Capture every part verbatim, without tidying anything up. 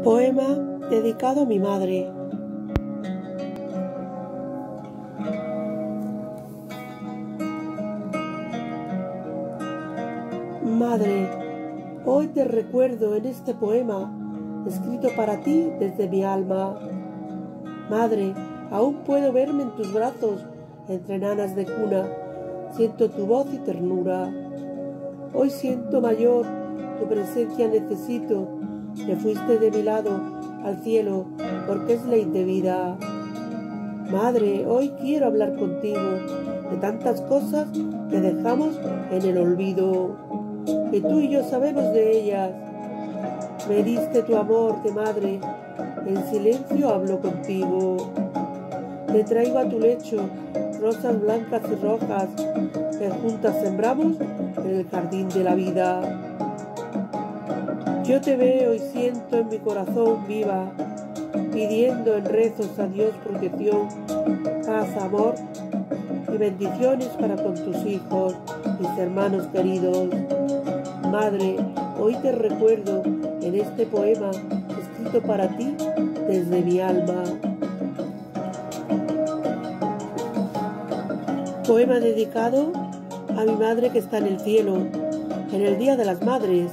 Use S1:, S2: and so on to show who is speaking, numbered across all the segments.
S1: Poema dedicado a mi madre. Madre, hoy te recuerdo en este poema, escrito para ti desde mi alma. Madre, aún puedo verme en tus brazos, entre nanas de cuna, siento tu voz y ternura. Hoy siento mayor, tu presencia necesito, te fuiste de mi lado al cielo, porque es ley de vida. Madre, hoy quiero hablar contigo de tantas cosas que dejamos en el olvido, que tú y yo sabemos de ellas. Me diste tu amor de madre, en silencio hablo contigo. Te traigo a tu lecho rosas blancas y rojas que juntas sembramos en el jardín de la vida. Yo te veo y siento en mi corazón viva, pidiendo en rezos a Dios protección, paz, amor y bendiciones para con tus hijos, mis hermanos queridos. Madre, hoy te recuerdo en este poema escrito para ti desde mi alma. Poema dedicado a mi madre que está en el cielo, en el Día de las Madres.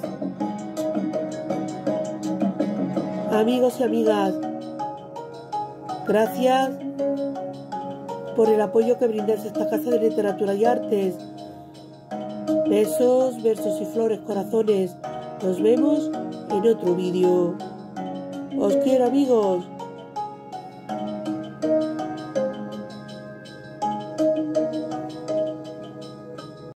S1: Amigos y amigas, gracias por el apoyo que brindáis a esta Casa de Literatura y Artes. Besos, versos y flores, corazones. Nos vemos en otro vídeo. Os quiero, amigos.